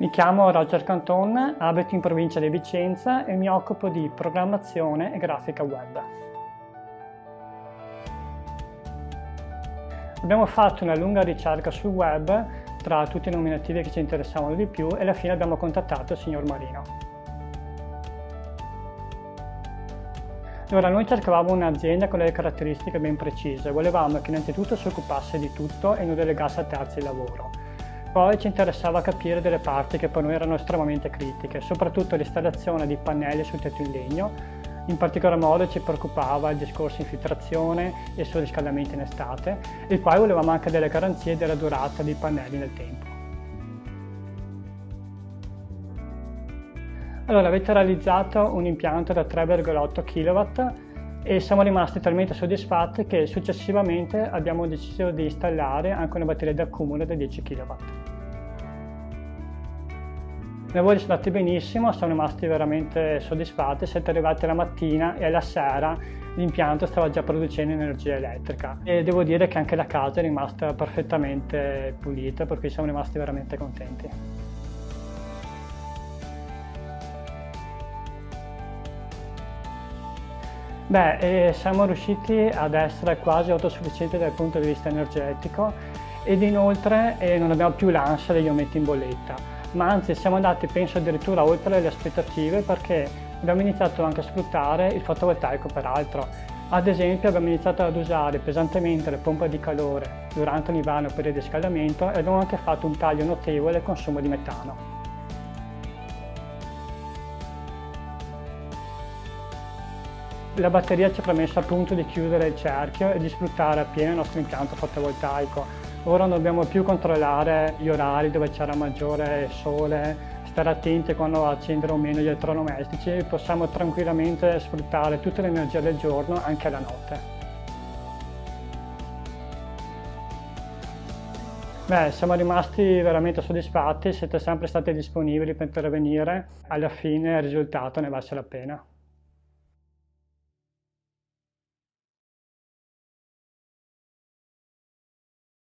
Mi chiamo Roger Canton, abito in provincia di Vicenza e mi occupo di programmazione e grafica web. Abbiamo fatto una lunga ricerca sul web tra tutti i nominativi che ci interessavano di più e alla fine abbiamo contattato il signor Marino. Allora, noi cercavamo un'azienda con delle caratteristiche ben precise. Volevamo che innanzitutto si occupasse di tutto e non delegasse a terzi il lavoro. Poi ci interessava capire delle parti che per noi erano estremamente critiche, soprattutto l'installazione di pannelli sul tetto in legno. In particolar modo ci preoccupava il discorso infiltrazione e surriscaldamento in estate, e poi volevamo anche delle garanzie della durata dei pannelli nel tempo. Allora, avete realizzato un impianto da 3,8 kW e siamo rimasti talmente soddisfatti che successivamente abbiamo deciso di installare anche una batteria d'accumulo da 10 kW. I lavori sono andati benissimo, siamo rimasti veramente soddisfatti. Siete arrivati la mattina e alla sera l'impianto stava già producendo energia elettrica e devo dire che anche la casa è rimasta perfettamente pulita, per cui siamo rimasti veramente contenti. Siamo riusciti ad essere quasi autosufficienti dal punto di vista energetico ed inoltre non abbiamo più l'ansia degli aumenti in bolletta. Ma anzi siamo andati, penso, addirittura oltre le aspettative, perché abbiamo iniziato anche a sfruttare il fotovoltaico per altro. Ad esempio abbiamo iniziato ad usare pesantemente le pompe di calore durante l'inverno per il riscaldamento e abbiamo anche fatto un taglio notevole del consumo di metano. La batteria ci ha permesso appunto di chiudere il cerchio e di sfruttare appieno il nostro impianto fotovoltaico. Ora non dobbiamo più controllare gli orari dove c'era maggiore sole, stare attenti quando accendere o meno gli elettrodomestici, possiamo tranquillamente sfruttare tutta l'energia del giorno anche la notte. Siamo rimasti veramente soddisfatti, siete sempre stati disponibili per intervenire, alla fine il risultato ne valse la pena.